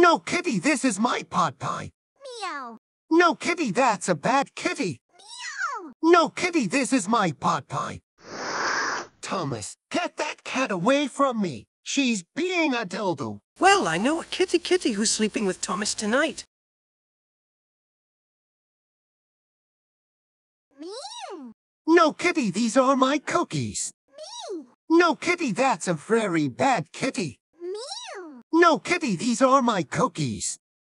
No, kitty, this is my pot pie. Meow. No, kitty, that's a bad kitty. Meow. No, kitty, this is my pot pie. Thomas, get that cat away from me. She's being a dildo. Well, I know a kitty who's sleeping with Thomas tonight. Meow. No, kitty, these are my cookies. Meow. No, kitty, that's a very bad kitty. Meow. No, kitty, these are my cookies.